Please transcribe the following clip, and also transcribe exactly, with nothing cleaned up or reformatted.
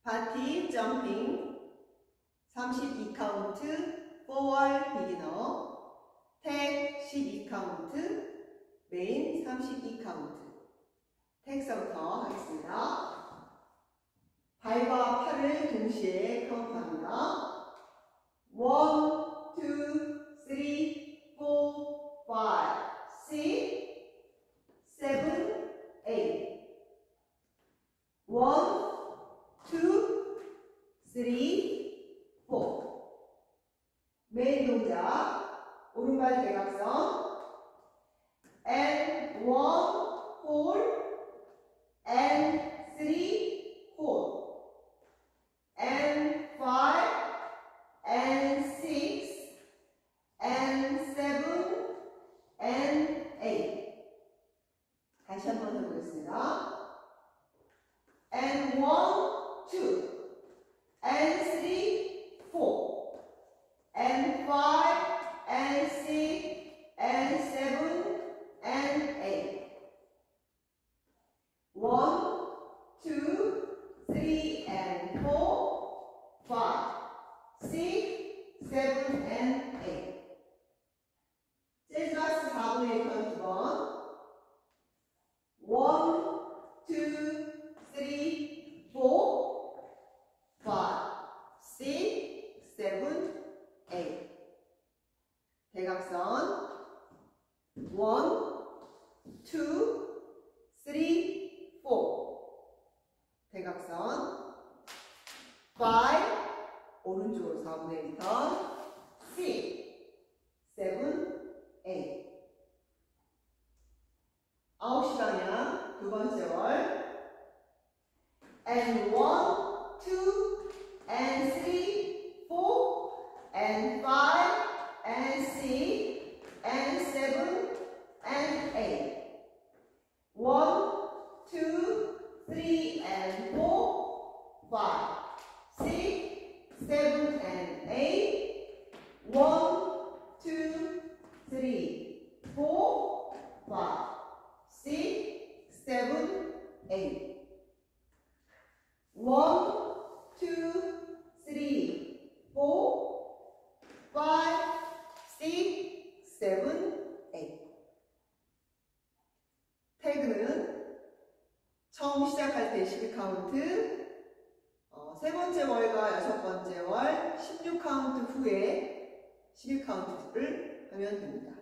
파티 점핑 삼십이 카운트 포월 비기너, 택 십이 카운트, 메인 삼십이 카운트. 택서부터 하겠습니다. 발과 팔을 동시에 카운트합니다. 원, 투, 쓰리, 포, 파이브, 식스, 세븐, 에잇. 원, 투, 쓰리, 포. 메인 동작, 오른발 대각선. and one, hold, and three, hold, and five, and six, and seven, and eight. 다시 한번 해보겠습니다. and one, two, and three, four, and five, and six, and seven, and eight. one, two, three, and four, five, six, seven, and eight. 재즈박스 사분의 일 번 두 번. one, two, three, four, five, six, seven, eight. 대각선 one, two, three, four. 대각선 five, 오른쪽으로 사분의 일 턴, six, seven, eight. 아홉 시 방향 두 번째 월. and one, two, and three, four, and five, and six, and seven, and eight. one, two, three, and four, five, six, seven, and eight. one, two, three, four, five, six, seven, eight. one, two, three, four, five, six, seven, eight. 태그는 처음 시작할 때 십이 카운트, 어, 세 번째 월과 여섯 번째 월 십육 카운트 후에 십일 카운트를 하면 됩니다.